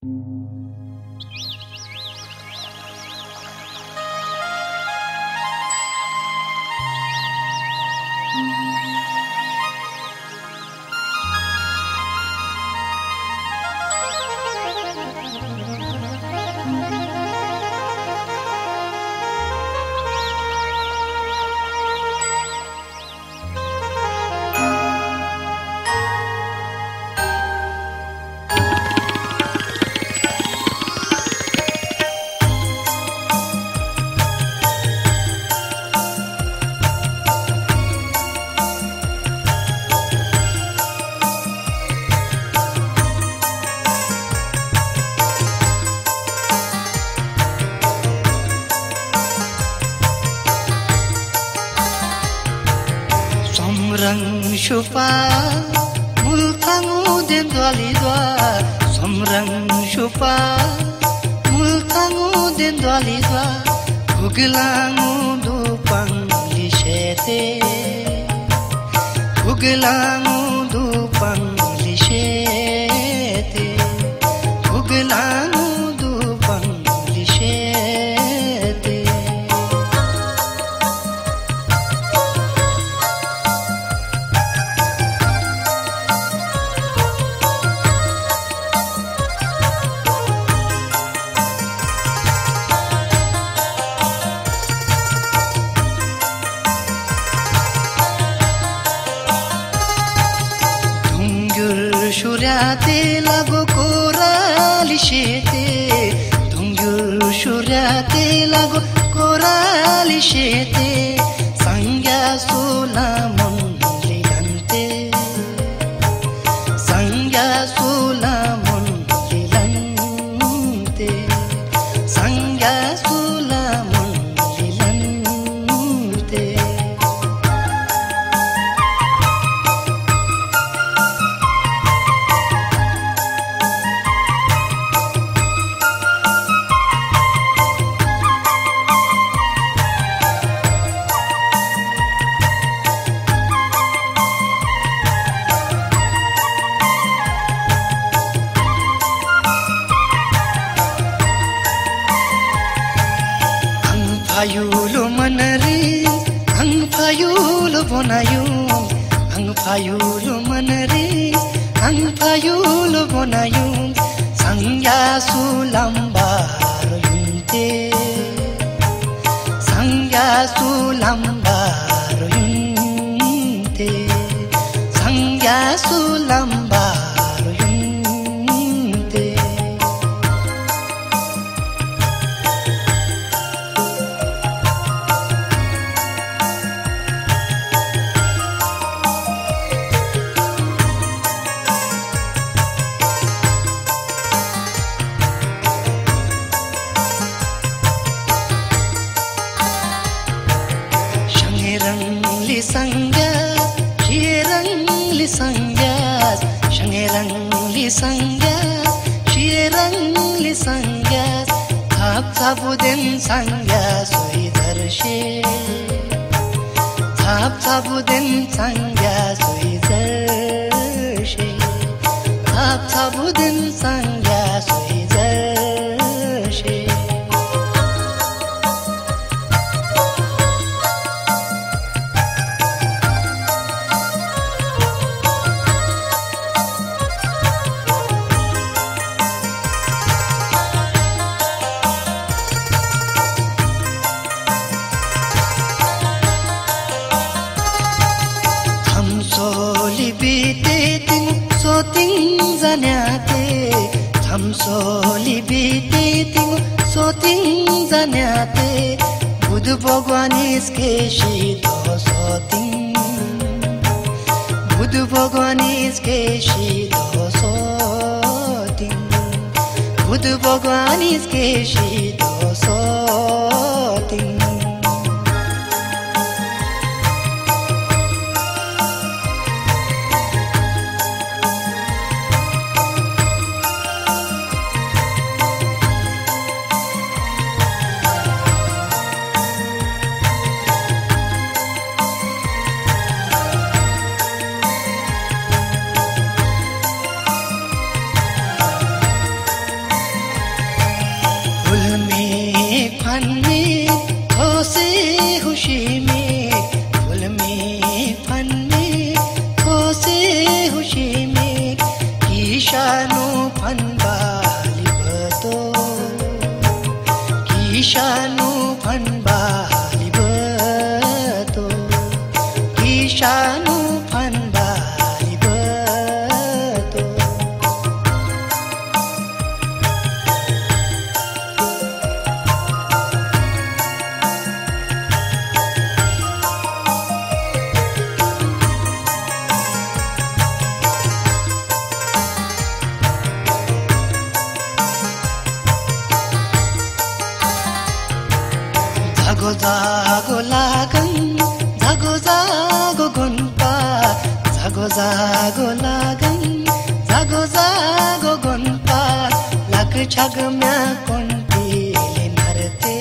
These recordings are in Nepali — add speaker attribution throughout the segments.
Speaker 1: Somrang shupa multangu dem dwalidwa Somrang shupa multangu dem dwalidwa Gugelangu dupang lishete Gugelangu dupang lishete Gugelangu dupang lishete Shuryate lago korali shete Dungyur shuryate lago korali shete Sangya sulamon lilante Sangya sulamon lilante Sangya sulamon lilante Payulo manari, ang payulo bonayum, ang payulo manari, ang payulo bonayum, sangya sulambaro yunte, sangya sulambaro yunte, sangya sulambaro yunte. Li sangyas, shirang li sangyas, shangerang li sangyas, shirang li sangyas, thap thabuden sangyas oidarshe, thap thabuden sangyas oidarshe, thap thabuden sangyas oidarshe. Soting zanyate, tham soli bite tingu soting zanyate, Buddha Bhagwan iske shito soting, Buddha Bhagwan iske shito soting, Buddha Bhagwan iske shito soting. जागो जागो लागन जागो जागो गुनपा जागो जागो लागन जागो जागो गुनपा लाग छग म्या कोंटीले नरते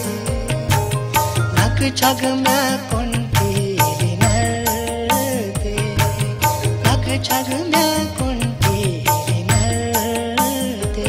Speaker 1: लाग छग म्या कोंटीले नरते लाग छग म्या कोंटीले नरते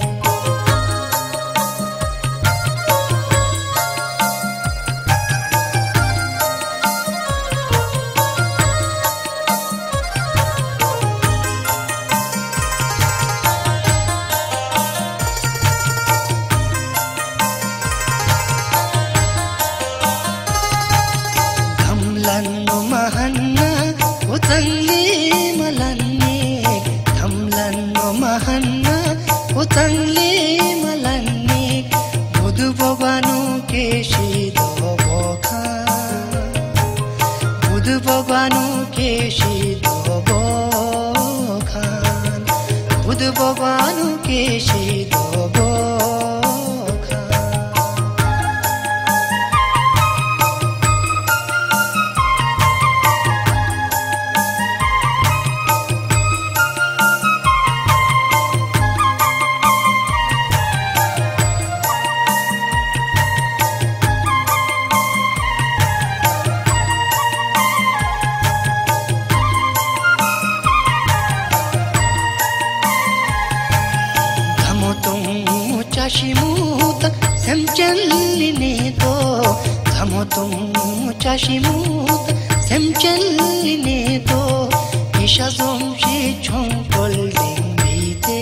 Speaker 1: धमलन्नो महन्ना उतंगली मलन्नी धमलन्नो महन्ना उतंगली मलन्नी बुधु भगवानु केशी दो बोखा बुधु भगवानु केशी दो बोखा बुधु भगवानु केशी दो बोखा चाशिमुत semchelline to dhamotum chashimut semchelline to ishazom shi chongkol dingbite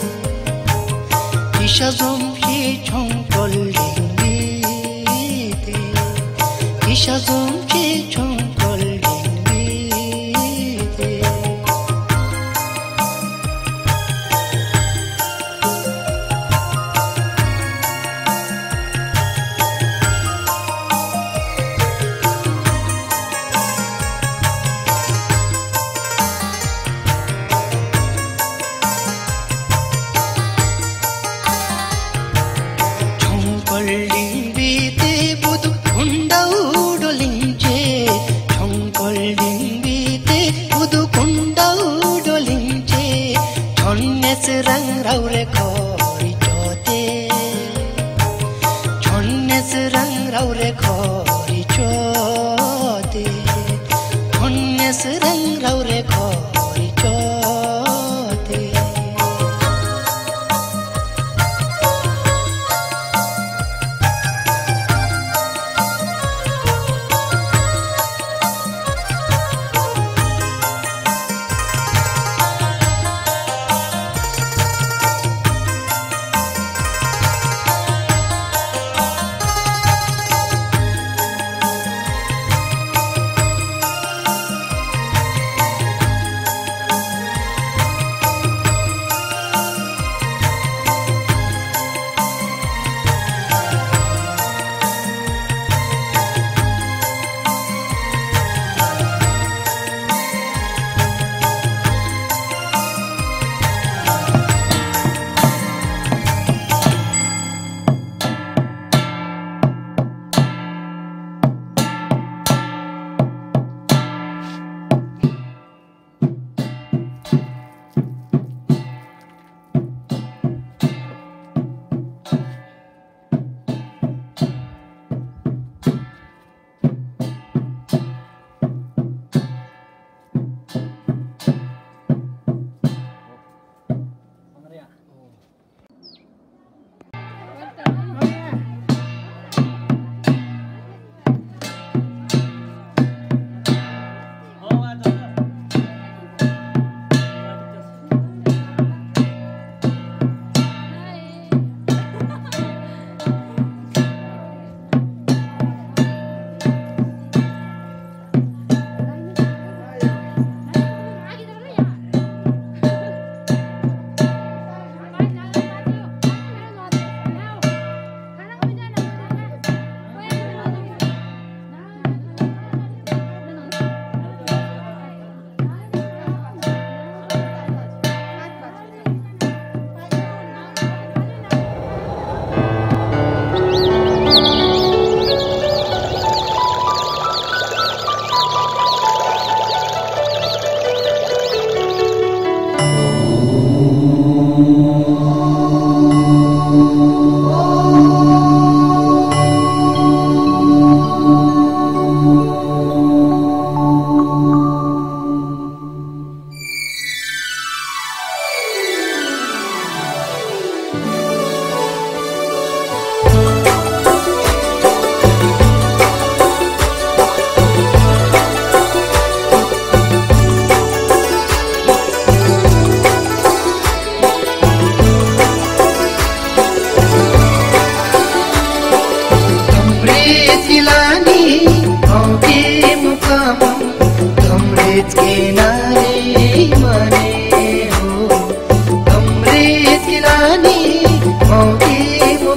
Speaker 1: ishazom shi chongkol dingbite ishazom shi chongkol dingbite Budhu कुंडौडोलिंचे छंकोल्डिंबीते Budhu कुंडौडोलिंचे छन्नेस रंग राउरे खोरी चोते छन्नेस रंग राउरे खोरी चोते छन्नेस रंग राउरे खोरी चोते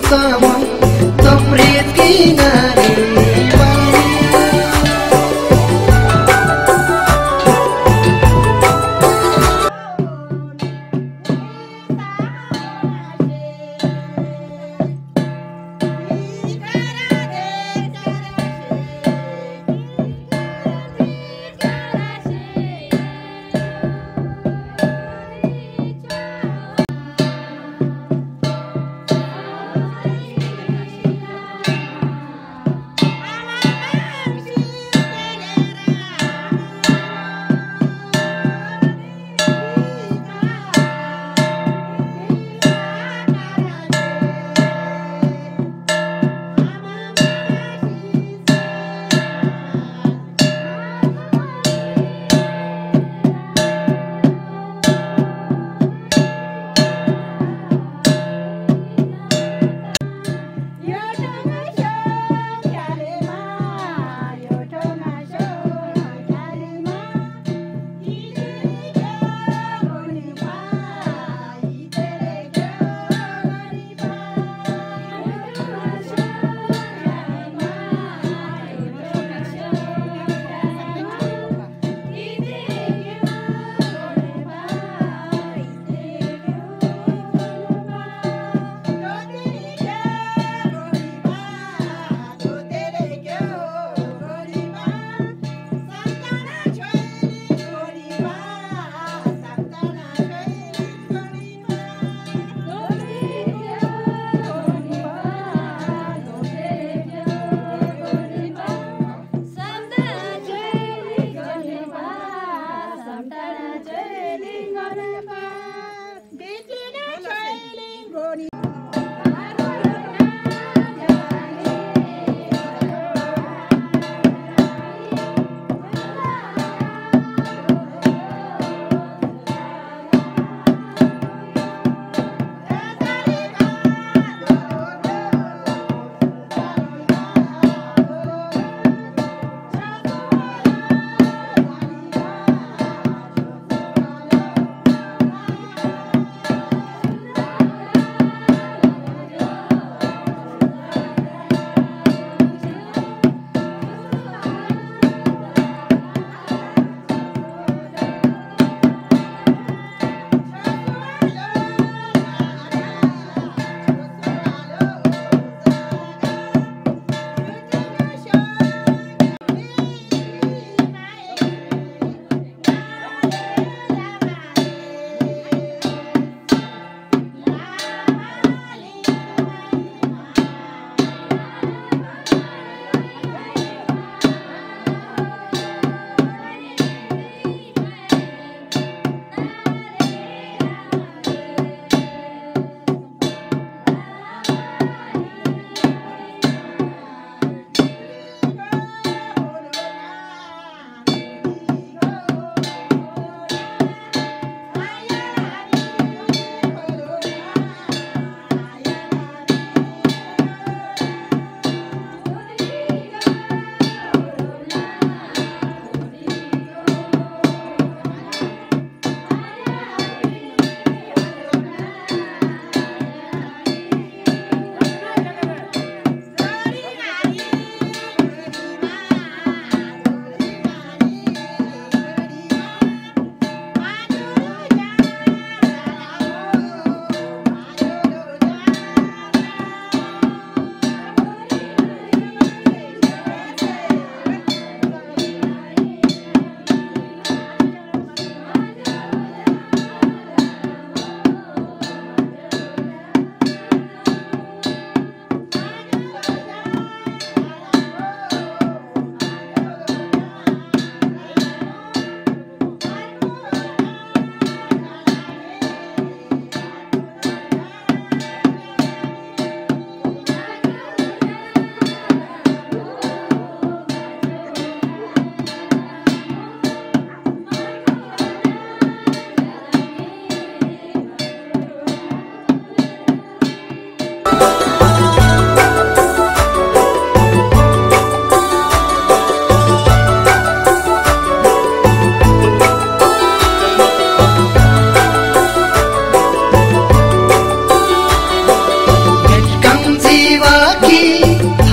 Speaker 1: kamu Tomrit kinari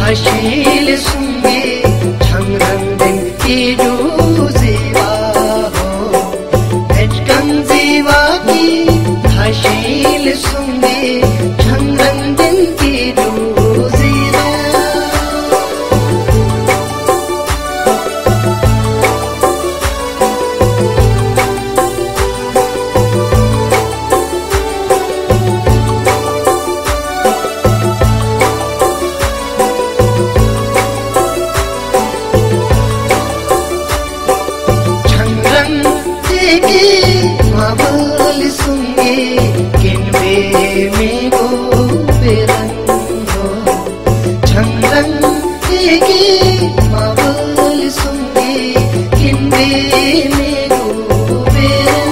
Speaker 1: हसील सुंगे छंगरंदिन की जो जीवा हो एचकं जीवा की हसील सुंगे छंगरंदिन की जो जीवा माबल सुंगे किनबे में गो बेरंग हो छंगरंग के माबल सुंगे किनबे में गो बेरंग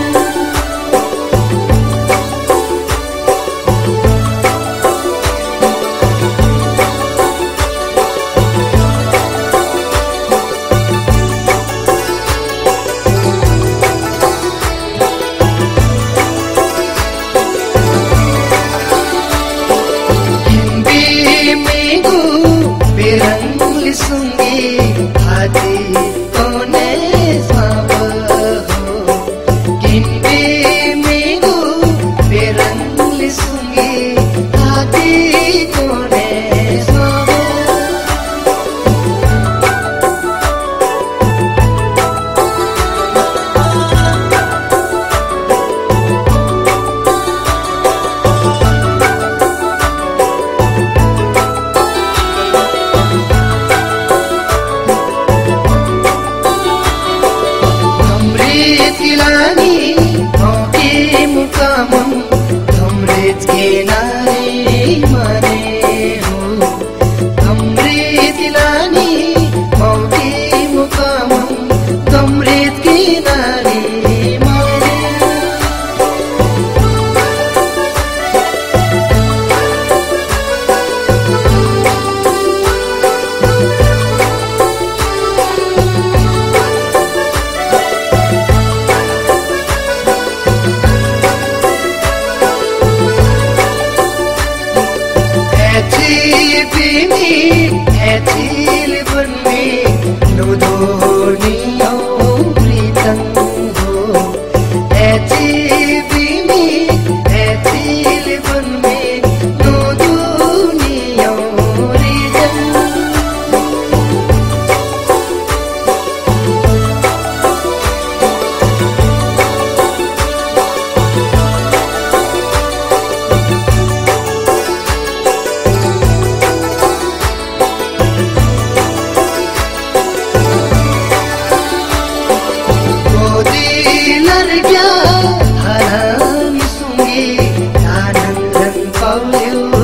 Speaker 1: बेरंग सुंगे हाथी कोने साब हो किनबे में गो बेरंग सुंगे हाथी कोने साब तिलानी मौके मुकामम धमरेज के नारे माने हो धमरे तिलानी मौके मुकामम धमरेज के नारे माने ऐथिल बन में नुदोनियो प्रीतम हो ऐथिल बन में नुदोनियो प्रीतम हराम सुंगे आनंदन पाउल्यो